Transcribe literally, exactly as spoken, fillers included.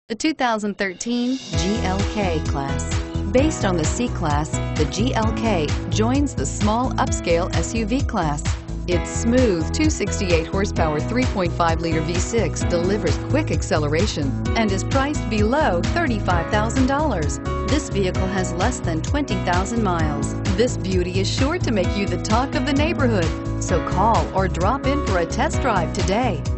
The two thousand thirteen G L K Class. Based on the C-Class, the G L K joins the small upscale S U V class. Its smooth two hundred sixty-eight horsepower three point five liter V six delivers quick acceleration and is priced below thirty-five thousand dollars. This vehicle has less than twenty thousand miles. This beauty is sure to make you the talk of the neighborhood. So call or drop in for a test drive today.